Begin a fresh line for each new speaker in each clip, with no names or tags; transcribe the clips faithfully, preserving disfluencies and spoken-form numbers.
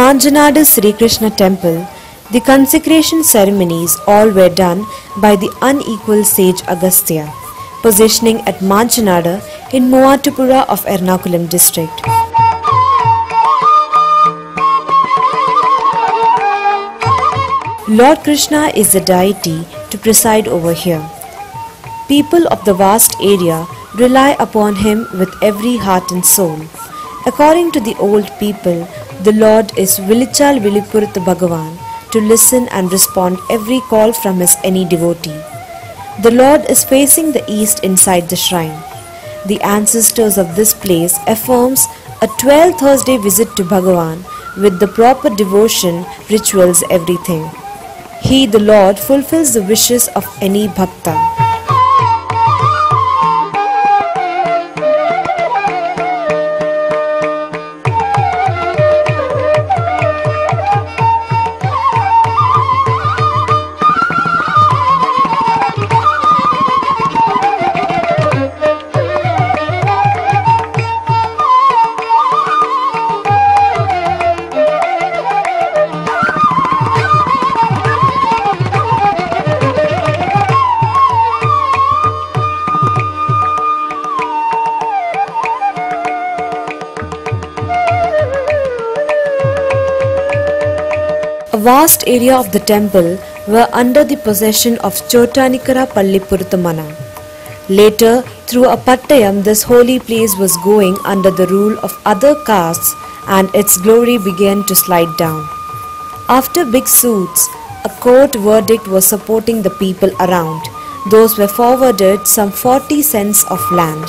Manchanad Sreekrishna temple, the consecration ceremonies all were done by the unequal sage Agastya, positioning at Manchanad in Muvattupuzha of Ernakulam district. Lord Krishna is the deity to preside over here. People of the vast area rely upon him with every heart and soul. According to the old people, the Lord is Vilichal Vilipuruthu Bhagavan to listen and respond every call from his any devotee. The Lord is facing the east inside the shrine. The ancestors of this place affirms a twelve Thursday visit to Bhagavan with the proper devotion, rituals, everything. He, the Lord, fulfills the wishes of any bhakta. A vast area of the temple were under the possession of Chottanikara Pallipuruthamana. Later, through a pattayam, this holy place was going under the rule of other castes and its glory began to slide down. After big suits, a court verdict was supporting the people around. Those were forwarded some forty cents of land.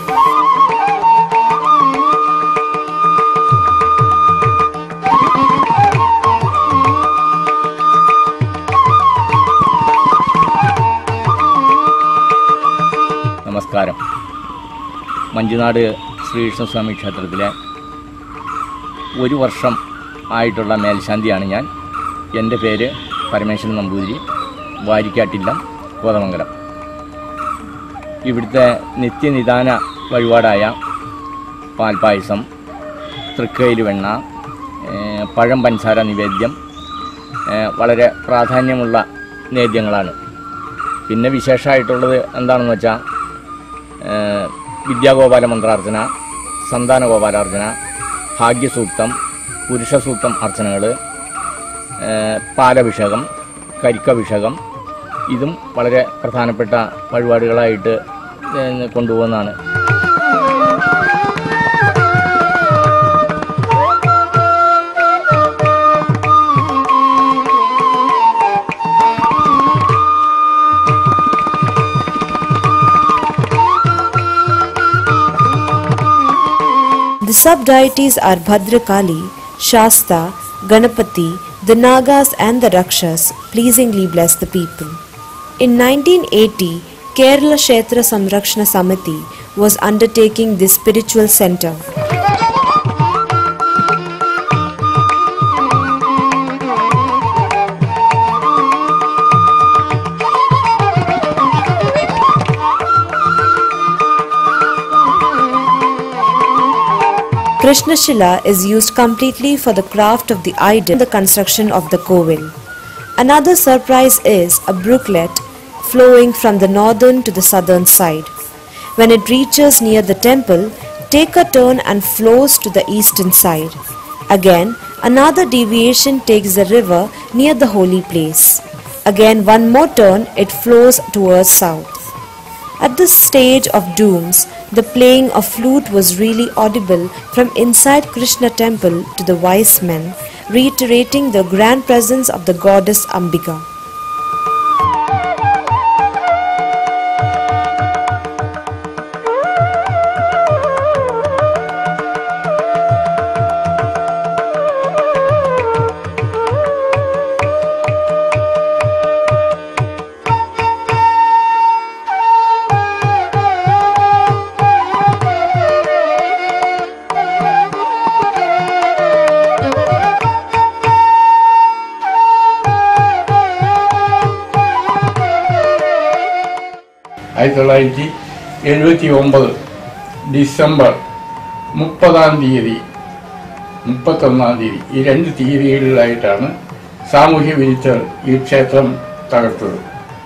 നമസ്കാരം. മഞ്ജുനാട് ശ്രീകൃഷ്ണ സ്വാമി ക്ഷേത്രത്തിലെ ഒരു വർഷം ആയിട്ടുള്ള മേൽശാന്തിയാണ് ഞാൻ. എൻ്റെ പേര് പരമേശ്വരൻ നമ്പൂതിരി, വാരിക്കാട്ടില്ലം, കോതമംഗലം. ഇവിടുത്തെ നിത്യനിദാന വഴിപാടായ പാൽപ്പായസം, തൃക്കയിൽ വെണ്ണ, പഴം പഞ്ചസാര നിവേദ്യം വളരെ പ്രാധാന്യമുള്ള നേദ്യങ്ങളാണ്. പിന്നെ വിശേഷമായിട്ടുള്ളത് എന്താണെന്ന് വെച്ചാൽ വിദ്യാഗോപാല മന്ത്രാർച്ചന, സന്താനഗോപാലാർച്ചന, ഭാഗ്യസൂക്തം, പുരുഷസൂക്തം അർച്ചനകൾ, പാലഭിഷേകം, കരിക്കഭിഷേകം, ഇതും വളരെ പ്രധാനപ്പെട്ട വഴിപാടുകളായിട്ട് കൊണ്ടുപോകുന്നതാണ്.
The sub-deities are Bhadrakali, Shasta, Ganapati, the Nagas and the Rakshas pleasingly bless the people. In nineteen eighty, Kerala Kshetra Samrakshana Samiti was undertaking this spiritual center. Krishna Shila is used completely for the craft of the idol and the construction of the Kovil. Another surprise is a brooklet flowing from the northern to the southern side. When it reaches near the temple, take a turn and flows to the eastern side. Again, another deviation takes the river near the holy place. Again, one more turn, it flows towards south. At this stage of dooms, the playing of flute was really audible from inside Krishna temple to the wise men, reiterating the grand presence of the goddess Ambika.
ആയിരത്തി തൊള്ളായിരത്തി എഴുപത്തി ഒമ്പത് December മുപ്പതാം തീയതി മുപ്പത്തൊന്നാം തീയതി ഈ രണ്ട് തീയതികളിലായിട്ടാണ് സാമൂഹ്യ വിരുദ്ധർ ഈ ക്ഷേത്രം തകർത്തത്.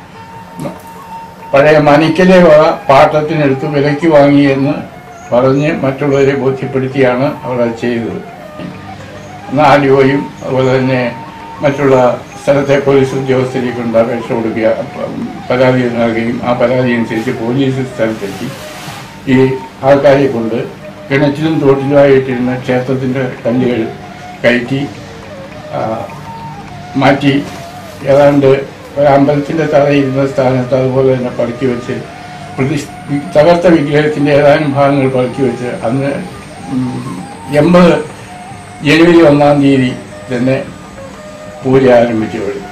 പഴയ മനിക്കലെ വക പാട്ടത്തിനെടുത്ത് വിലയ്ക്ക് വാങ്ങിയെന്ന് പറഞ്ഞ് മറ്റുള്ളവരെ ബോധ്യപ്പെടുത്തിയാണ് അവർ അത് ചെയ്തത്. നാലുവയും അതുപോലെ തന്നെ മറ്റുള്ള സ്ഥലത്തെ പോലീസ് ഉദ്യോഗസ്ഥരെ കൊണ്ട് അപേക്ഷ കൊടുക്കുക, പരാതി നൽകുകയും ആ പരാതി അനുസരിച്ച് പോലീസ് സ്ഥലത്തെത്തി ഈ ആൾക്കാരെ കൊണ്ട് കിണറ്റിലും തോട്ടിലുമായിട്ടിരുന്ന ക്ഷേത്രത്തിൻ്റെ കല്ലുകൾ കയറ്റി മാറ്റി ഏതാണ്ട് അമ്പലത്തിൻ്റെ തറയിരുന്ന സ്ഥാനത്ത് അതുപോലെ തന്നെ പറക്കി വെച്ച് പ്രതിഷ്ഠ തകർത്ത വിഗ്രഹത്തിൻ്റെ ഏതാനും ഭാഗങ്ങൾ പറക്കി വെച്ച് അന്ന് എൺപത് ജനുവരി ഒന്നാം തീയതി തന്നെ പൂജ ആരംഭിച്ചു.